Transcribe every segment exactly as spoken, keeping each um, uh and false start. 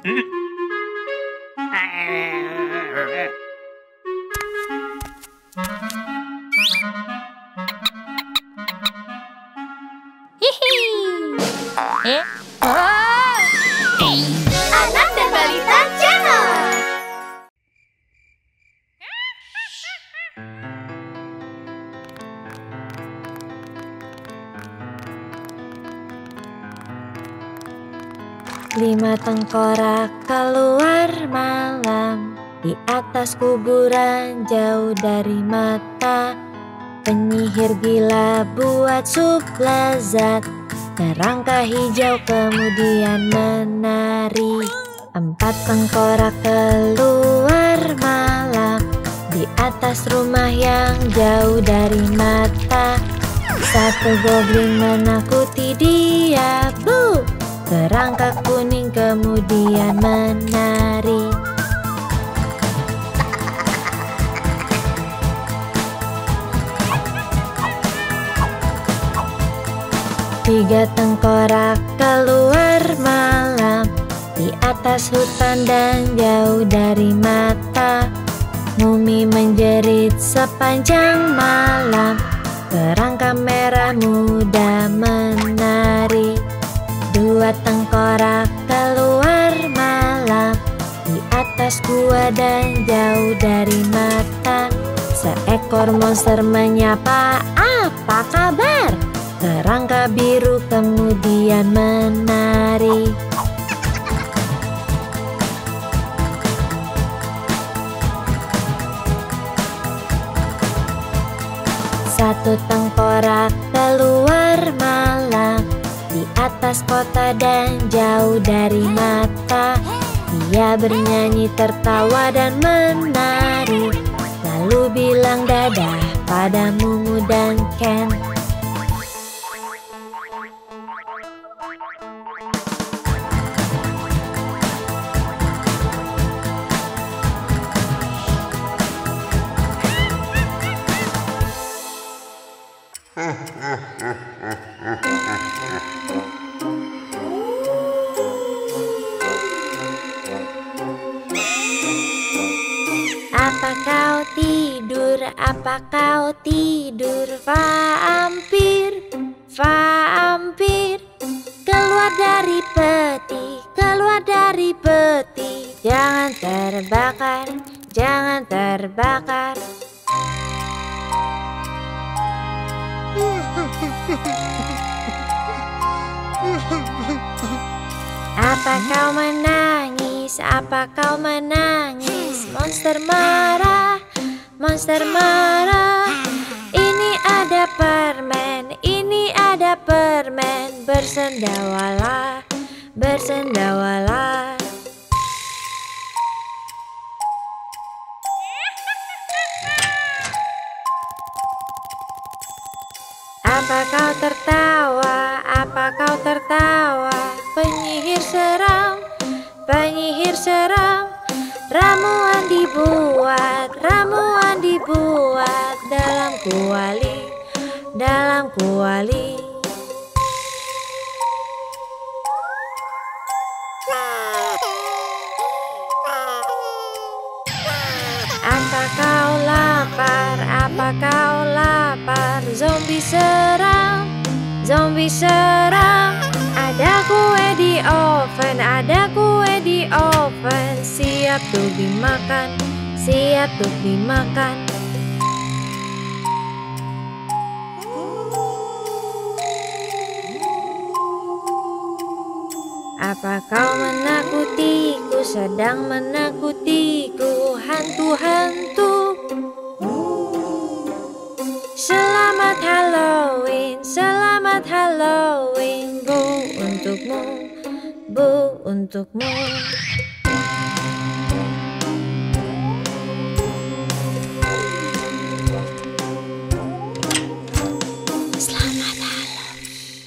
Eh? Oh! Anak dan Balita Channel. Lima tengkorak keluar malam, di atas kuburan jauh dari mata. Penyihir gila buat sup lezat, kerangka hijau kemudian menari. Empat tengkorak keluar malam, di atas rumah yang jauh dari mata. Satu goblin menakuti dia, bu! Kerangka kuning kemudian menari. Tiga tengkorak keluar malam, di atas hutan dan jauh dari mata. Mumi menjerit sepanjang malam, kerangka merah muda menari. Dua tengkorak keluar malam, di atas gua dan jauh dari mata. Seekor monster menyapa, apa kabar? Kerangka biru kemudian menari. Satu tengkorak keluar malam, di atas kota dan jauh dari mata. Dia bernyanyi, tertawa dan menari, lalu bilang dadah pada Mumu dan Ken. Apa kau tidur, apa kau tidur, vampir, vampir. Keluar dari peti, keluar dari peti. Jangan terbakar, jangan terbakar. Apa kau menangis, apa kau menangis? Monster marah, monster marah. Ini ada permen, ini ada permen. Bersendawalah, bersendawalah. Apa kau tertawa, apa kau tertawa? Penyihir seram, penyihir seram. Ramuan dibuat, ramuan dibuat dalam kuali, dalam kuali. Apa kau lapar, apa kau lapar? Zombie seram, zombie seram. Ada kue di oven, ada kue di oven. Siap tuh dimakan, siap tuh dimakan. Apa kau menakutiku, sedang menakutiku, hantu-hantu? Selamat Halloween, selamat Halloween. Bu untukmu, bu untukmu. Selamat Halloween.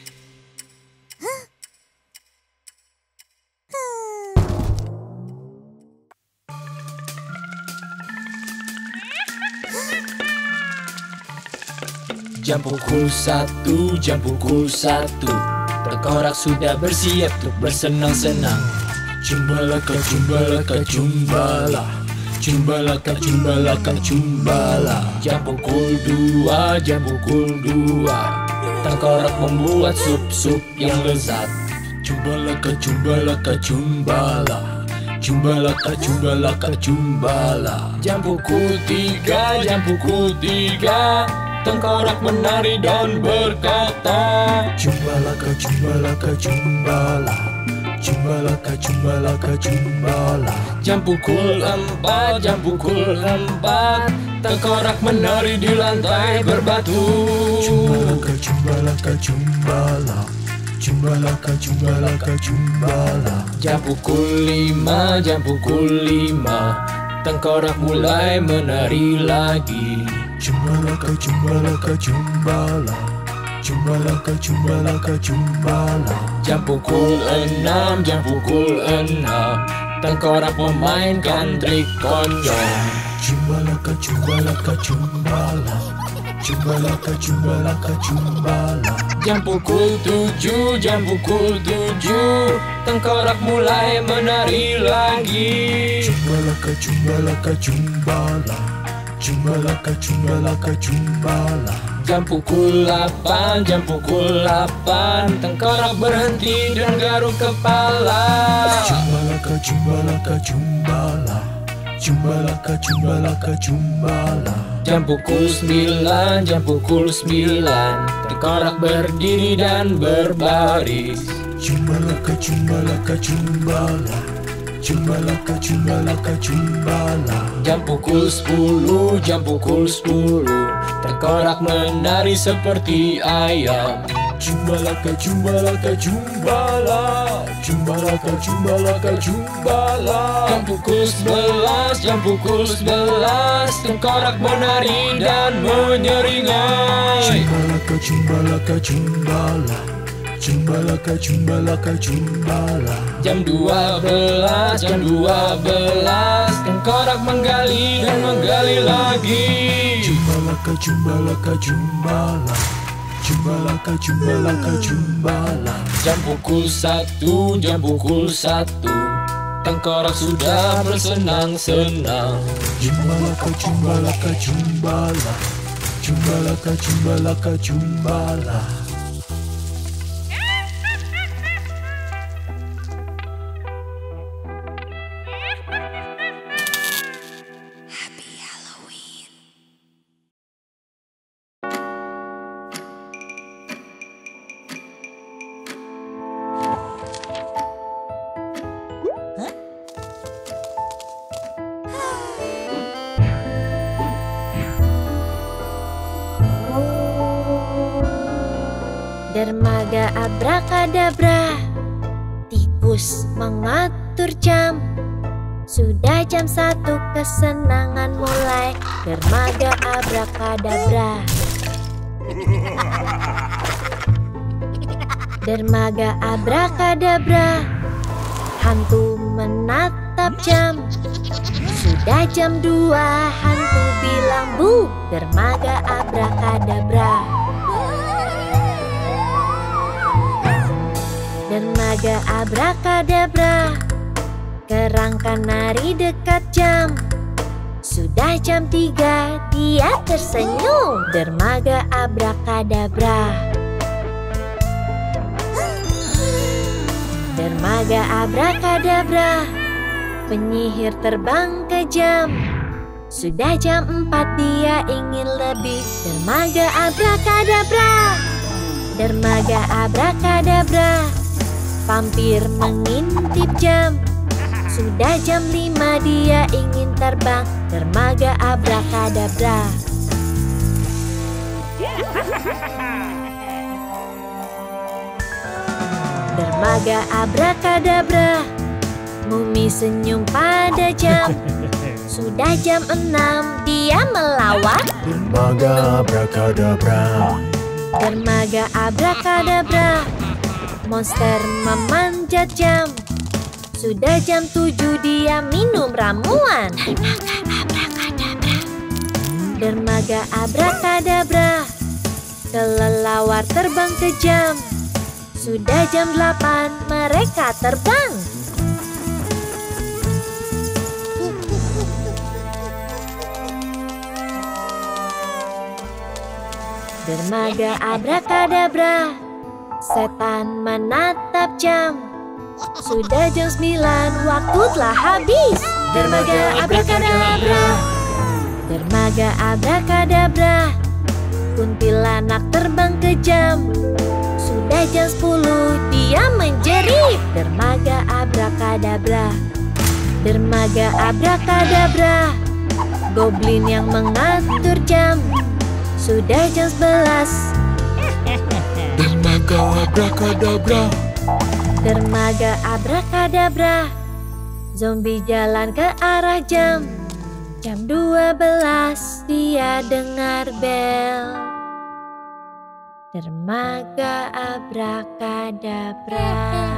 Jam pukul satu, jam pukul satu. Tengkorak sudah bersiap untuk bersenang-senang. Cumbalaka, cumbalaka, cumbala. Cumbalaka, cumbalaka, cumbala. Jam pukul dua, jam pukul dua. Tengkorak membuat sup-sup yang lezat. Cumbalaka, cumbalaka, cumbala. Cumbalaka, cumbalaka, cumbala. Jam pukul tiga, jam pukul tiga. Tengkorak menari dan berkata, cumbalaka, cumbalaka, cumbala. Cumbalaka, cumbalaka, cumbala. Jam pukul empat, jam pukul empat. Tengkorak menari di lantai berbatu. Cumbalaka, cumbalaka, cumbala. Cumbalaka, cumbalaka, cumbala. Jam pukul lima, jam pukul lima. Tengkorak mulai menari lagi. Cumbalaka, cumbalaka, cumbala. Cumbalaka, cumbalaka, cumbala. Jam pukul enam, jam pukul enam. Tengkorak memainkan trik konyol. Cumbalaka, cumbalaka, cumbala. Cumbalaka, cumbalaka, cumbala. Jam pukul tujuh, jam pukul tujuh. Tengkorak mulai menari lagi. Cumbalaka, cumbalaka, cumbala. Cumbalaka, cumbalaka, cumbala. Jam pukul delapan, jam pukul delapan. Tengkorak berhenti dan garuk kepala. Cumbalaka, cumbalaka, cumbala. Cumbalaka, cumbalaka, cumbala. Jam pukul sembilan, jam pukul sembilan. Tengkorak berdiri dan berbaris. Cumbalaka, cumbalaka, cumbala. Cumbalaka, cumbalaka, cumbala. Jam pukul sepuluh, jam pukul sepuluh. Tengkorak menari seperti ayam. Cumbalaka, cumbalaka, cumbala. Cumbalaka, cumbalaka, cumbala. Jam pukul sebelas, jam pukul sebelas. Tengkorak menari dan menyeringai. Cumbalaka, cumbalaka, cumbala. Cumbalaka, cumbalaka, cumbala. Jam dua belas, jam dua belas. Tengkorak menggali dan menggali lagi. Cumbalaka, cumbalaka, cumbala. Cumbalaka, cumbalaka, cumbala. Jam pukul satu, jam pukul satu. Tengkorak sudah bersenang-senang. Cumbalaka, cumbalaka, cumbala. Cumbalaka, cumbalaka, cumbala. Dermaga abrakadabra, tikus mengatur jam. Sudah jam satu, kesenangan mulai. Dermaga abrakadabra. Dermaga abrakadabra, hantu menatap jam. Sudah jam dua, hantu bilang bu. Dermaga abrakadabra. Dermaga abrakadabra, kerangka nari dekat jam. Sudah jam tiga, dia tersenyum. Dermaga abrakadabra. Dermaga abrakadabra, penyihir terbang ke jam. Sudah jam empat, dia ingin lebih. Dermaga abrakadabra. Dermaga abrakadabra, vampir mengintip jam. Sudah jam lima, dia ingin terbang. Dermaga abrakadabra. Dermaga abrakadabra, mumi senyum pada jam. Sudah jam enam, dia melawat. Dermaga abrakadabra. Dermaga abrakadabra, monster memanjat jam. Sudah jam tujuh, dia minum ramuan. Dermaga abrakadabra. Dermaga abrakadabra, kelelawar terbang ke jam. Sudah jam delapan, mereka terbang. Dermaga abrakadabra, setan menatap jam. Sudah jam sembilan, waktu telah habis. Dermaga abrakadabra, dermaga abrakadabra, kuntilanak terbang kejam. Sudah jam sepuluh, dia menjerit. Dermaga abrakadabra, dermaga abrakadabra, goblin yang mengatur jam. Sudah jam sebelas. Dermaga abrakadabra, dermaga abrakadabra, zombie jalan ke arah jam. Jam dua belas, dia dengar bel. Dermaga abrakadabra.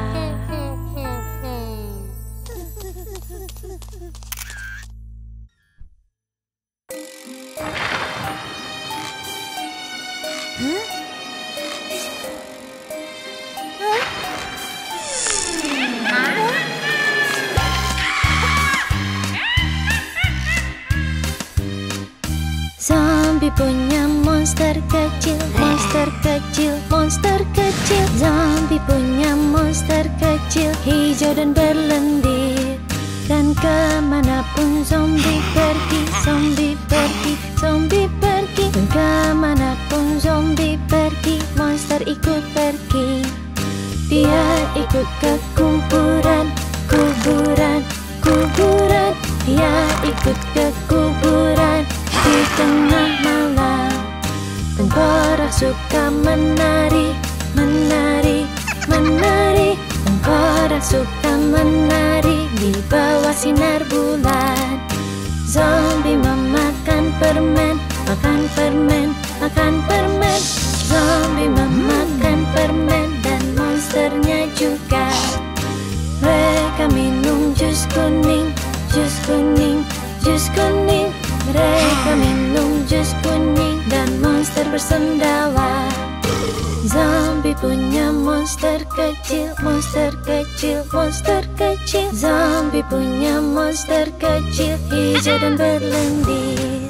Zombie punya monster kecil, monster kecil, monster kecil. Zombie punya monster kecil, hijau dan berlendir. Dan kemanapun zombie pergi, zombie pergi, zombie pergi. Dan kemanapun zombie pergi, monster ikut pergi. Dia ikut ke kuburan, kuburan, kuburan. Dia ikut ke kuburan di tengah malam. Tengkorak suka menari, menari, menari. Tengkorak suka menari di bawah sinar bulan. Zombie memakan permen, makan permen, makan permen. Zombie memakan permen dan monsternya juga. Mereka minum jus kuning, jus kuning, jus kuning. Mereka minum jus kuning dan monster bersendawa. Zombie punya monster kecil, monster kecil, monster kecil. Zombie punya monster kecil, hijau dan berlendir.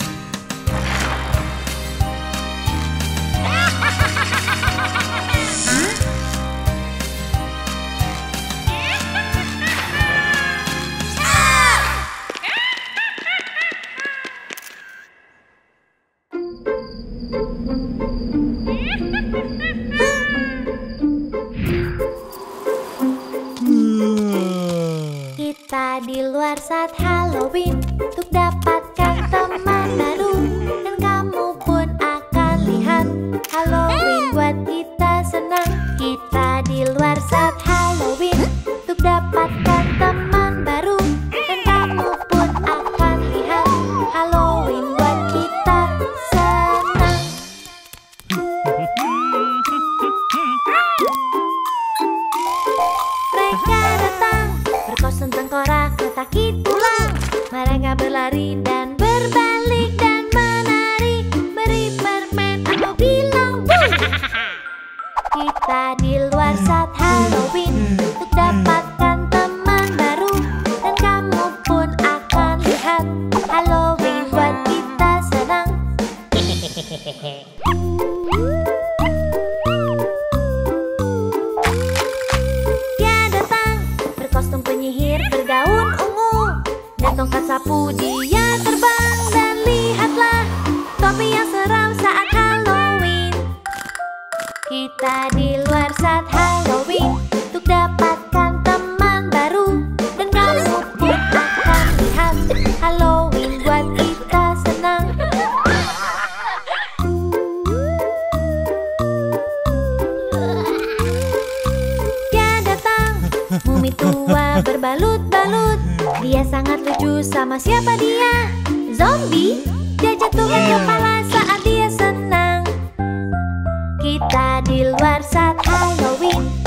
Kita di luar saat Halloween untuk dapatkan teman baru. Dan kamu pun akan lihat Halloween buat kita senang. Kita di luar saat Halloween untuk dapatkan teman baru. Dan kamu pun akan lihat Halloween buat kita senang. Mereka datang berkostum tengkorak, letakki tulang. Mereka berlari dan berbalik dan menari, beri permen atau bilang bung. Kita di luar saat Halloween untuk dapatkan teman baru. Dan kamu pun akan lihat Halloween buat kita senang. Dia datang berkostum penyihir bergaun ungu dan tongkat sapu. Dia terbang dan lihatlah topi yang seram saat Halloween. Kita di luar saat Halloween untuk dapatkan teman baru. Dan kamu pun akan lihat Halloween buat kita senang. Dia datang mumi tua berbalut-balut. Dia sangat lucu, sama siapa dia? Zombie. Dia jatuhkan kepala saat dia senang. Kita di luar saat Halloween